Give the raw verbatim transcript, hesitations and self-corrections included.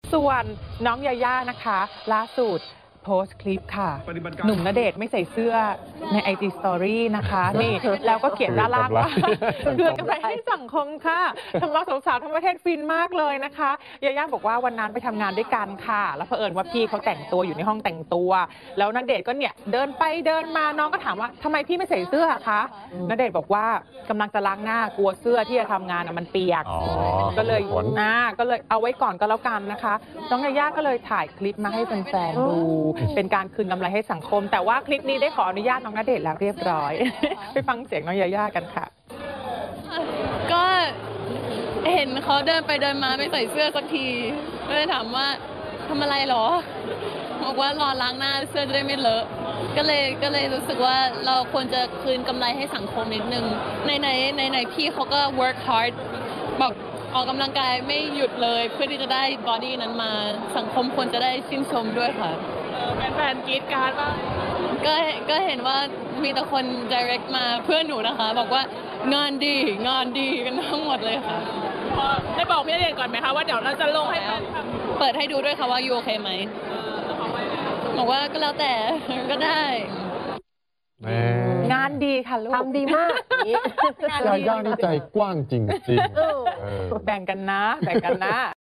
ส่วนน้องยาย่านะคะล่าสุดโพสต์คลิปค่ะหนุ่มณเดชน์ไม่ใส่เสื้อใน ไอ จี Story นะคะนี่แล้วก็เขียนด้านล่างว่าเคืนกำไรให้สังคมค่ะทำเอาสาวๆทั้งประเทศฟินมากเลยนะคะยาย่าบอกว่าวันนั้นไปทำงานด้วยกันค่ะแล้วเผอิญว่าพี่เขาแต่งตัวอยู่ในห้องแต่งตัวแล้วณเดชน์ก็เนี่ยเดินไปเดินมาน้องก็ถามว่าทำไมพี่ไม่ใส่เสื้อคะณเดชน์บอกว่ากำลังจะล้างหน้ากลัวเสื้อที่จะทำงานมันเปียกก็เลยอ่าก็เลยเอาไว้ก่อนก็แล้วกันนะคะน้องยาย่าก็เลยถ่ายคลิปมาให้แฟนๆดูเป็นการคืนกำไรให้สังคมแต่ว่าคลิปนี้ได้ขออนุญาตน้องณเดชน์แล้วเรียบร้อย ไปฟังเสียงน้องยาย่ากันค่ะก็เห็นเขาเดินไปเดินมาไม่ใส่เสื้อสักทีก็เลยถามว่าทำอะไรหรอบอกว่ารอล้างหน้าเสื้อจะได้ไม่เลอะก็เลยก็เลยรู้สึกว่าเราควรจะคืนกำไรให้สังคมนิดนึงในในในในพี่เขาก็ work hard บอกออกกำลังกายไม่หยุดเลยเพื่อที่จะได้บอดี้นั้นมาสังคมควรจะได้ชื่นชมด้วยค่ะแฟนๆกรี๊ดกราร์ดว่าก็ก็เห็นว่ามีแต่คน direct มาเพื่อนหนูนะคะบอกว่างานดีงานดีกันทั้งหมดเลยค่ะได้บอกพี่ณเดชน์ก่อนไหมคะว่าเดี๋ยวเราจะลงให้เปิดให้ดูด้วยค่ะว่ายูโอเคไหมบอกว่าก็แล้วแต่ก็ได้งานดีค่ะลูกทำดีมากยาย่านี่ใจกว้างจริงๆแบ่งกันนะแบ่งกันนะ